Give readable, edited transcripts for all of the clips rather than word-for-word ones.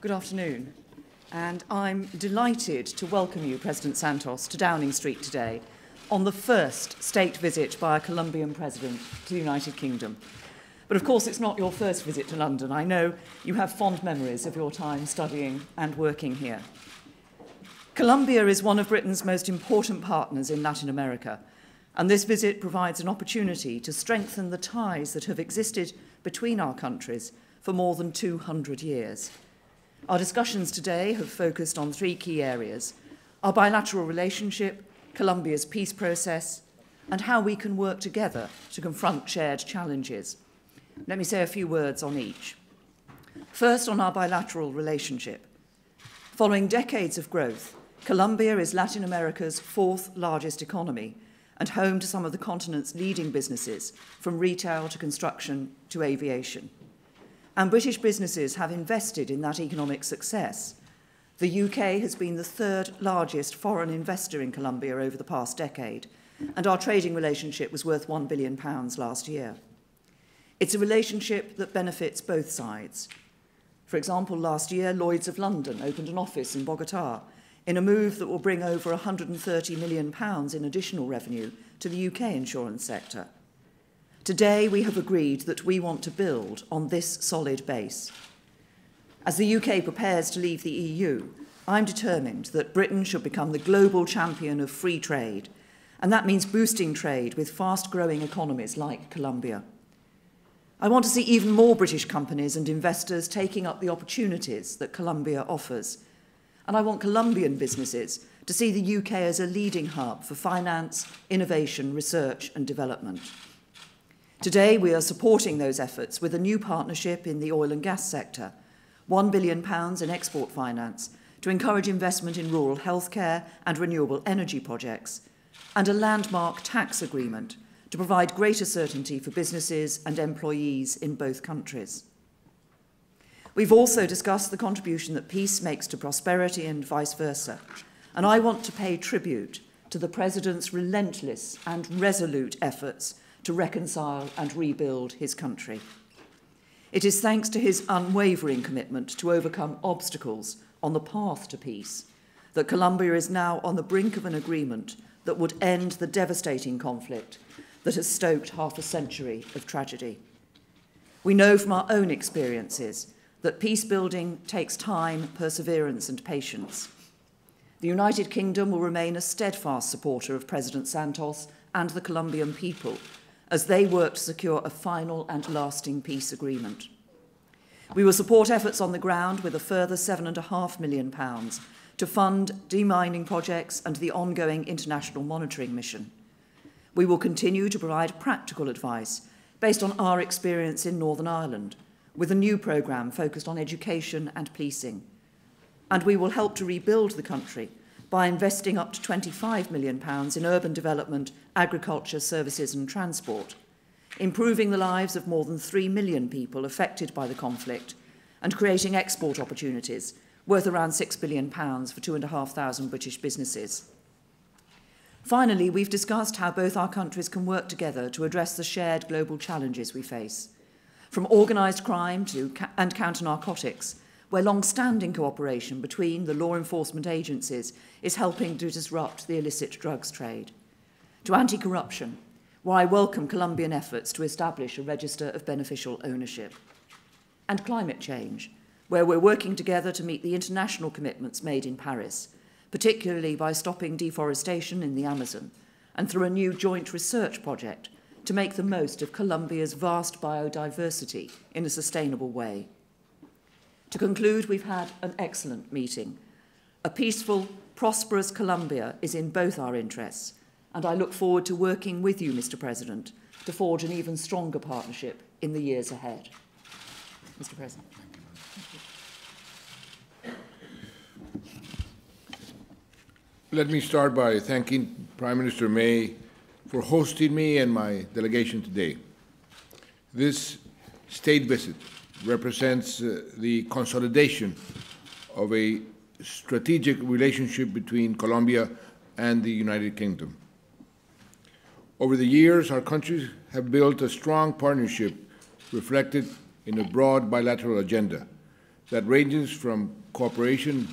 Good afternoon, and I'm delighted to welcome you, President Santos, to Downing Street today on the first state visit by a Colombian president to the United Kingdom. But of course, it's not your first visit to London. I know you have fond memories of your time studying and working here. Colombia is one of Britain's most important partners in Latin America, and this visit provides an opportunity to strengthen the ties that have existed between our countries for more than 200 years. Our discussions today have focused on three key areas: our bilateral relationship, Colombia's peace process, and how we can work together to confront shared challenges. Let me say a few words on each. First, on our bilateral relationship. Following decades of growth, Colombia is Latin America's fourth largest economy and home to some of the continent's leading businesses, from retail to construction to aviation. And British businesses have invested in that economic success. The UK has been the third largest foreign investor in Colombia over the past decade, and our trading relationship was worth £1 billion last year. It's a relationship that benefits both sides. For example, last year, Lloyd's of London opened an office in Bogotá in a move that will bring over £130 million in additional revenue to the UK insurance sector. Today, we have agreed that we want to build on this solid base. As the UK prepares to leave the EU, I'm determined that Britain should become the global champion of free trade, and that means boosting trade with fast-growing economies like Colombia. I want to see even more British companies and investors taking up the opportunities that Colombia offers, and I want Colombian businesses to see the UK as a leading hub for finance, innovation, research and development. Today, we are supporting those efforts with a new partnership in the oil and gas sector, £1 billion in export finance to encourage investment in rural healthcare and renewable energy projects, and a landmark tax agreement to provide greater certainty for businesses and employees in both countries. We've also discussed the contribution that peace makes to prosperity and vice versa, and I want to pay tribute to the President's relentless and resolute efforts to reconcile and rebuild his country. It is thanks to his unwavering commitment to overcome obstacles on the path to peace that Colombia is now on the brink of an agreement that would end the devastating conflict that has stoked half a century of tragedy. We know from our own experiences that peace building takes time, perseverance and patience. The United Kingdom will remain a steadfast supporter of President Santos and the Colombian people as they work to secure a final and lasting peace agreement. We will support efforts on the ground with a further £7.5 million to fund demining projects and the ongoing international monitoring mission. We will continue to provide practical advice based on our experience in Northern Ireland, with a new programme focused on education and policing. And we will help to rebuild the country by investing up to £25 million in urban development, agriculture, services and transport, improving the lives of more than 3 million people affected by the conflict, and creating export opportunities worth around £6 billion for 2,500 British businesses. Finally, we've discussed how both our countries can work together to address the shared global challenges we face, from organised crime and counter-narcotics, where long-standing cooperation between the law enforcement agencies is helping to disrupt the illicit drugs trade, to anti-corruption, where I welcome Colombian efforts to establish a register of beneficial ownership, and climate change, where we're working together to meet the international commitments made in Paris, particularly by stopping deforestation in the Amazon and through a new joint research project to make the most of Colombia's vast biodiversity in a sustainable way. To conclude, we've had an excellent meeting. A peaceful, prosperous Colombia is in both our interests, and I look forward to working with you, Mr. President, to forge an even stronger partnership in the years ahead. Mr. President. Let me start by thanking Prime Minister May for hosting me and my delegation today. This state visit represents the consolidation of a strategic relationship between Colombia and the United Kingdom. Over the years, our countries have built a strong partnership reflected in a broad bilateral agenda that ranges from cooperation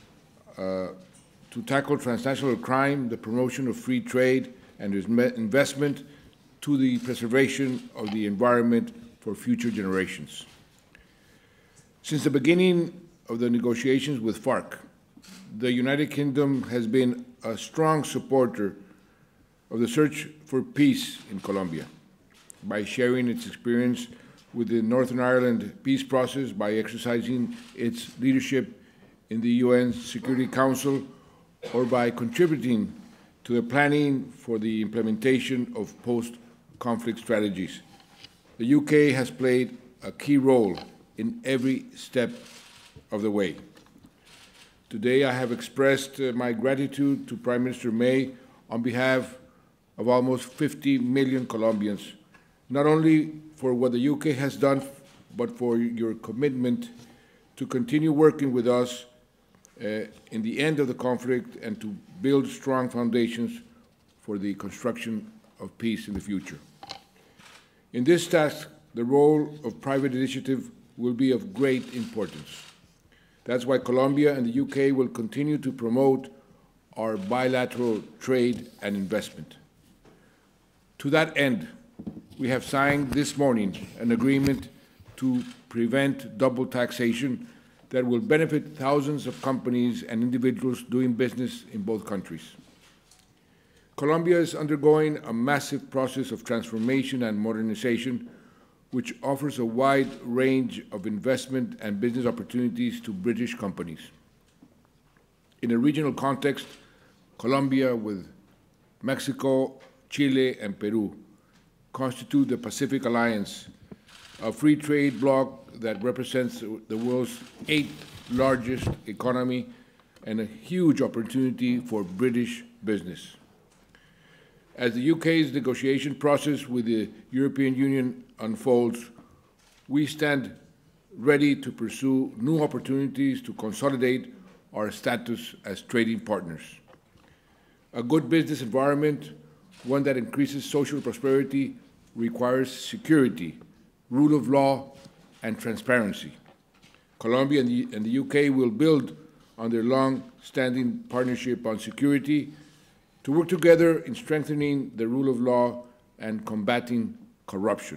to tackle transnational crime, the promotion of free trade and investment, to the preservation of the environment for future generations. Since the beginning of the negotiations with FARC, the United Kingdom has been a strong supporter of the search for peace in Colombia by sharing its experience with the Northern Ireland peace process, by exercising its leadership in the UN Security Council, or by contributing to the planning for the implementation of post-conflict strategies. The UK has played a key role in every step of the way. Today, I have expressed my gratitude to Prime Minister May on behalf of almost 50 million Colombians, not only for what the UK has done, but for your commitment to continue working with us in the end of the conflict and to build strong foundations for the construction of peace in the future. In this task, the role of private initiative will be of great importance. That's why Colombia and the UK will continue to promote our bilateral trade and investment. To that end, we have signed this morning an agreement to prevent double taxation that will benefit thousands of companies and individuals doing business in both countries. Colombia is undergoing a massive process of transformation and modernization, which offers a wide range of investment and business opportunities to British companies. In a regional context, Colombia, with Mexico, Chile, and Peru, constitute the Pacific Alliance, a free trade bloc that represents the world's 8th largest economy and a huge opportunity for British business. As the UK's negotiation process with the European Union unfolds, we stand ready to pursue new opportunities to consolidate our status as trading partners. A good business environment, one that increases social prosperity, requires security, rule of law, and transparency. Colombia and the UK will build on their long-standing partnership on security to work together in strengthening the rule of law and combating corruption.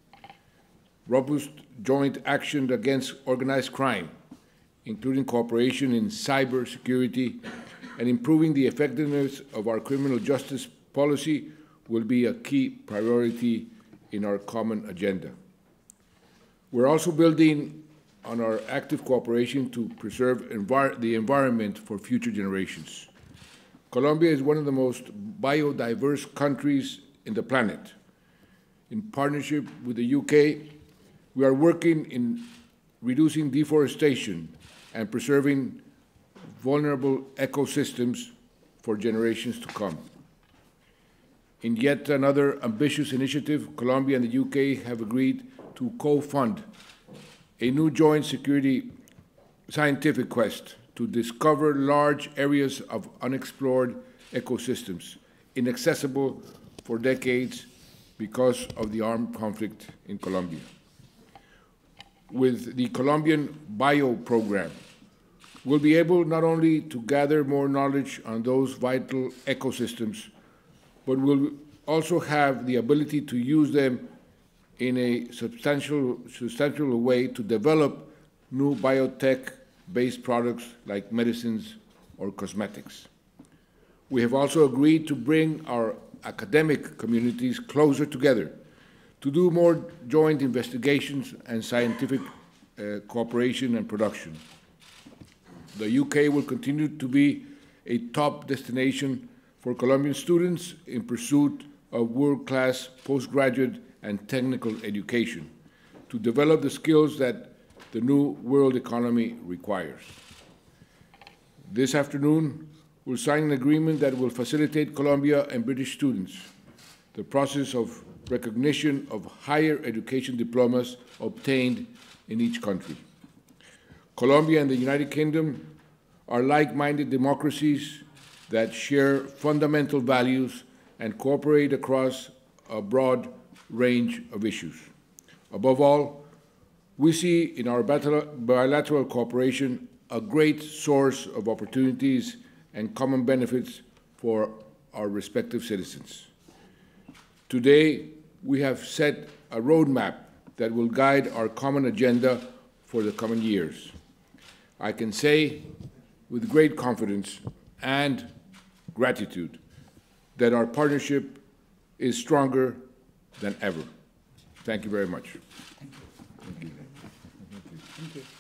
Robust joint action against organized crime, including cooperation in cybersecurity and improving the effectiveness of our criminal justice policy, will be a key priority in our common agenda. We're also building on our active cooperation to preserve the environment for future generations. Colombia is one of the most biodiverse countries in the planet. In partnership with the UK, we are working in reducing deforestation and preserving vulnerable ecosystems for generations to come. In yet another ambitious initiative, Colombia and the UK have agreed to co-fund a new joint security scientific quest to discover large areas of unexplored ecosystems, inaccessible for decades because of the armed conflict in Colombia. With the Colombian Bio Program, we'll be able not only to gather more knowledge on those vital ecosystems, but we'll also have the ability to use them in a substantial way to develop new biotech-based products like medicines or cosmetics. We have also agreed to bring our academic communities closer together to do more joint investigations and scientific cooperation and production. The UK will continue to be a top destination for Colombian students in pursuit of world-class postgraduate and technical education to develop the skills that the new world economy requires. This afternoon, we'll sign an agreement that will facilitate Colombia and British students the process of recognition of higher education diplomas obtained in each country. Colombia and the United Kingdom are like-minded democracies that share fundamental values and cooperate across a broad range of issues. Above all, We see in our bilateral cooperation a great source of opportunities and common benefits for our respective citizens. Today, we have set a roadmap that will guide our common agenda for the coming years. I can say with great confidence and gratitude that our partnership is stronger than ever. Thank you very much. Thank you. Thank you.